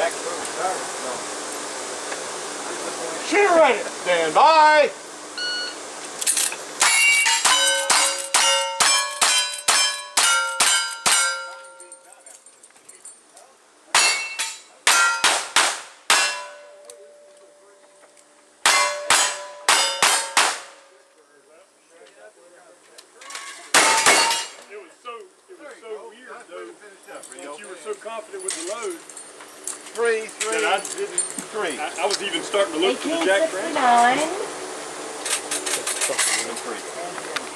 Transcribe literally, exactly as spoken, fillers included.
back through. No. Shooter ready. Stand by. You were so confident with the load. Three, three, that I didn't. Three. I, I was even starting to look for the jack brand. eighteen sixty-nine. Three.